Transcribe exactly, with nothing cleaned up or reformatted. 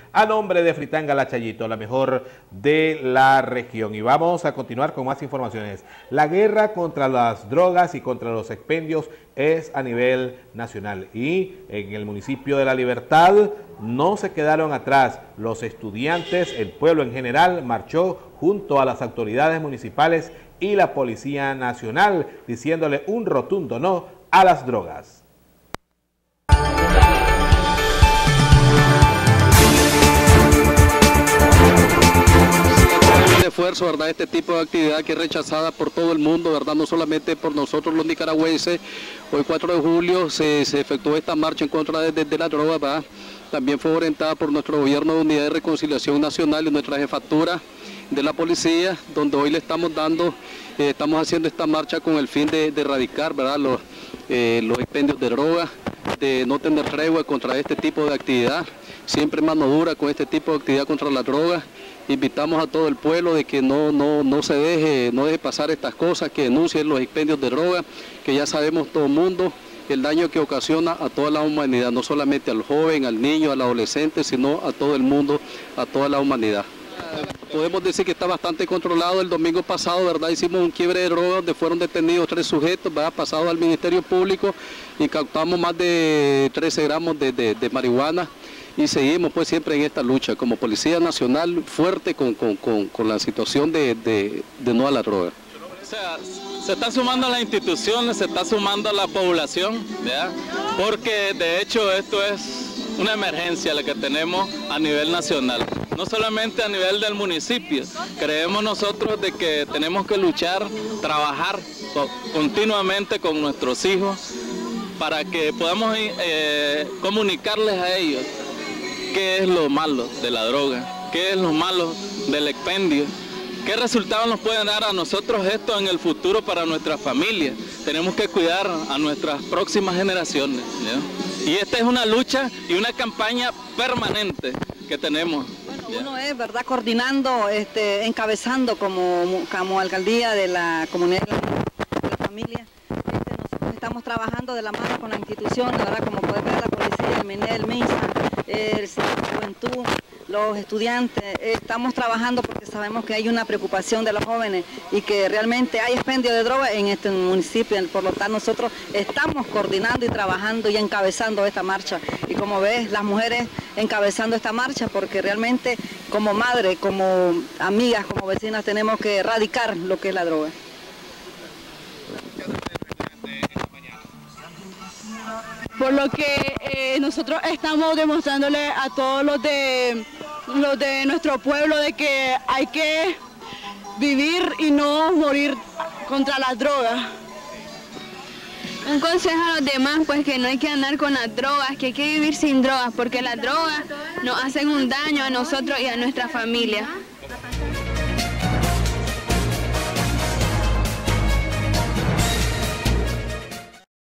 a nombre de Fritanga La Chayito, la mejor de la región. Y vamos a continuar con más informaciones. La guerra contra las drogas y contra los expendios es a nivel nacional y en el municipio de La Libertad no se quedaron atrás. Los estudiantes, el pueblo en general, marchó junto a las autoridades municipales y la Policía Nacional, diciéndole un rotundo no a las drogas. Esfuerzo, ¿verdad? Este tipo de actividad que es rechazada por todo el mundo, ¿verdad? No solamente por nosotros los nicaragüenses. Hoy cuatro de julio se, se efectuó esta marcha en contra de, de, de la droga, ¿verdad? También fue orientada por nuestro gobierno de Unidad de Reconciliación Nacional y nuestra jefatura de la policía, donde hoy le estamos dando, eh, estamos haciendo esta marcha con el fin de, de erradicar, ¿verdad? Los, eh, los expendios de droga, de no tener tregua contra este tipo de actividad, siempre mano dura con este tipo de actividad contra la droga. Invitamos a todo el pueblo de que no, no, no se deje, no deje pasar estas cosas, que denuncien los expendios de droga, que ya sabemos todo el mundo el daño que ocasiona a toda la humanidad, no solamente al joven, al niño, al adolescente, sino a todo el mundo, a toda la humanidad. Podemos decir que está bastante controlado. El domingo pasado, ¿verdad? Hicimos un quiebre de droga donde fueron detenidos tres sujetos, ¿verdad? Pasados al Ministerio Público, y captamos más de trece gramos de, de, de marihuana. Y seguimos pues siempre en esta lucha como Policía Nacional fuerte con, con, con, con la situación de, de, de no a la droga. O sea, se está sumando a las instituciones, se está sumando a la población, ¿verdad? Porque de hecho esto es una emergencia la que tenemos a nivel nacional, no solamente a nivel del municipio. Creemos nosotros de que tenemos que luchar, trabajar continuamente con nuestros hijos para que podamos eh, comunicarles a ellos qué es lo malo de la droga, qué es lo malo del expendio, qué resultados nos pueden dar a nosotros esto en el futuro para nuestra familia. Tenemos que cuidar a nuestras próximas generaciones, ¿ya? Y esta es una lucha y una campaña permanente que tenemos. Bueno, uno es, ¿verdad?, coordinando, este, encabezando como, como alcaldía de la comunidad de la familia. Este, nosotros estamos trabajando de la mano con la institución, ¿verdad?, como puede ver la policía, el MINED, el MINSA, el Centro de Juventud, los estudiantes. Estamos trabajando porque sabemos que hay una preocupación de los jóvenes y que realmente hay expendio de droga en este municipio. Por lo tanto, nosotros estamos coordinando y trabajando y encabezando esta marcha. Y como ves, las mujeres encabezando esta marcha porque realmente como madre, como amigas, como vecinas tenemos que erradicar lo que es la droga. Por lo que eh, nosotros estamos demostrándole a todos los de, los de nuestro pueblo de que hay que vivir y no morir contra las drogas. Un consejo a los demás, pues que no hay que andar con las drogas, que hay que vivir sin drogas, porque las drogas nos hacen un daño a nosotros y a nuestra familia.